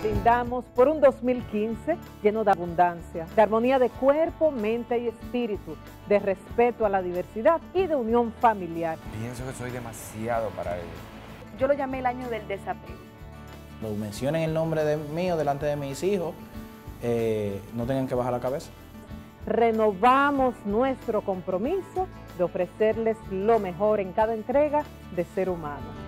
Brindamos por un 2015 lleno de abundancia, de armonía de cuerpo, mente y espíritu, de respeto a la diversidad y de unión familiar. Pienso que soy demasiado para ello. Yo lo llamé el año del desapego. Lo mencionen el nombre mío delante de mis hijos, no tengan que bajar la cabeza. Renovamos nuestro compromiso de ofrecerles lo mejor en cada entrega de Ser Humano.